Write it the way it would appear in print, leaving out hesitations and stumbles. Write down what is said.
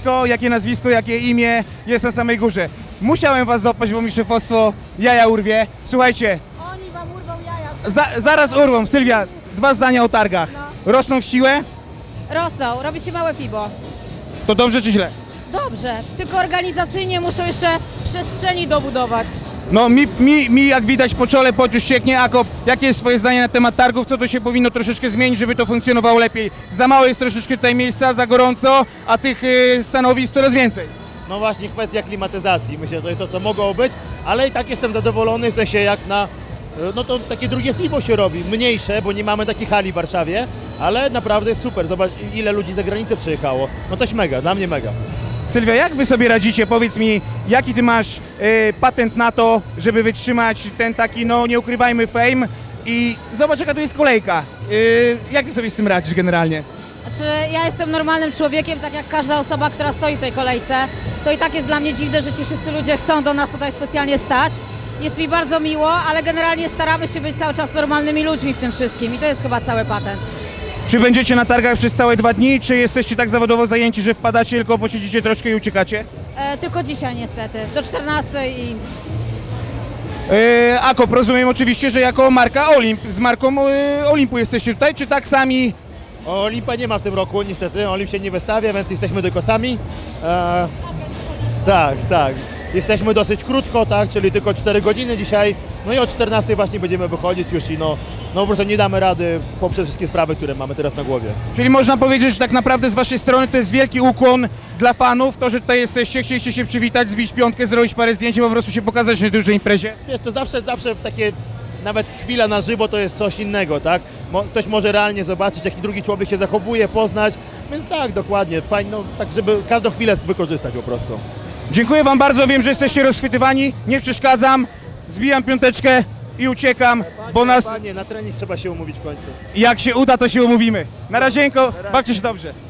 nazwisko, jakie imię jest na samej górze. Musiałem was dopaść, bo mi szefostwo jaja urwie. Słuchajcie. Oni wam urwą jaja. Zaraz urwą. Sylwia, 2 zdania o targach. Rosną w siłę? Rosną, robi się małe FIBO. To dobrze czy źle? Dobrze, tylko organizacyjnie muszą jeszcze przestrzeni dobudować. No mi jak widać po czole pot już sieknie. Akop, jakie jest twoje zdanie na temat targów? Co to się powinno troszeczkę zmienić, żeby to funkcjonowało lepiej? Za mało jest troszeczkę tutaj miejsca, za gorąco, a tych stanowisk coraz więcej. No właśnie kwestia klimatyzacji, myślę, że to jest to, co mogło być, ale i tak jestem zadowolony, w sensie jak na, no to takie drugie FIBO się robi, mniejsze, bo nie mamy takich hali w Warszawie, ale naprawdę jest super, zobacz ile ludzi z zagranicy przyjechało, no coś mega, dla mnie mega. Sylwia, jak wy sobie radzicie? Powiedz mi, jaki ty masz patent na to, żeby wytrzymać ten taki, no nie ukrywajmy, fame i zobacz jaka tu jest kolejka. Jak ty sobie z tym radzisz generalnie? Znaczy, ja jestem normalnym człowiekiem, tak jak każda osoba, która stoi w tej kolejce. To i tak jest dla mnie dziwne, że ci wszyscy ludzie chcą do nas tutaj specjalnie stać. Jest mi bardzo miło, ale generalnie staramy się być cały czas normalnymi ludźmi w tym wszystkim i to jest chyba cały patent. Czy będziecie na targach przez całe 2 dni, czy jesteście tak zawodowo zajęci, że wpadacie, tylko posiedzicie troszkę i uciekacie? Tylko dzisiaj niestety, do 14 i... Akop, rozumiem oczywiście, że jako marka Olimp, z marką Olimpu jesteście tutaj, czy tak sami? Olimpa nie ma w tym roku niestety, Olimp się nie wystawia, więc jesteśmy tylko sami. Tak. Jesteśmy dosyć krótko, tak, czyli tylko 4 godziny dzisiaj, no i o 14 właśnie będziemy wychodzić już i no po prostu nie damy rady poprzez wszystkie sprawy, które mamy teraz na głowie. Czyli można powiedzieć, że tak naprawdę z waszej strony to jest wielki ukłon dla fanów, to, że tutaj jesteście, chcieliście się przywitać, zbić piątkę, zrobić parę zdjęć i po prostu się pokazać na dużej imprezie? Wiesz, to zawsze takie, nawet chwila na żywo to jest coś innego, tak? Ktoś może realnie zobaczyć, jaki drugi człowiek się zachowuje, poznać, więc tak, dokładnie, fajnie, no, tak żeby każdą chwilę wykorzystać po prostu. Dziękuję wam bardzo, wiem, że jesteście rozchwytywani, nie przeszkadzam, zbijam piąteczkę i uciekam, bo nas... Panie, na trening trzeba się umówić w końcu. Jak się uda, to się umówimy. Na razieńko, bawcie się dobrze.